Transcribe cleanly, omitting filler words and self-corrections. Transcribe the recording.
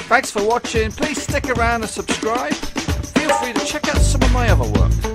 Thanks for watching. Please stick around and subscribe. Feel free to check out some of my other work.